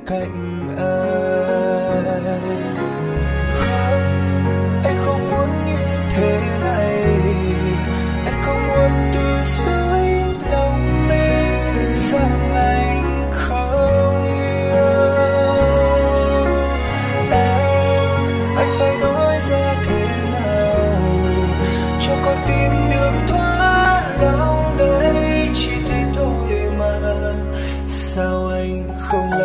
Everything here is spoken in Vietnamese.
cạnh anh. Không, anh không muốn như thế này. Anh không muốn từ dưới lòng mình rằng anh không yêu em. Anh phải nói ra thế nào cho con tim được thoát lòng đấy, chỉ thế thôi mà sao anh không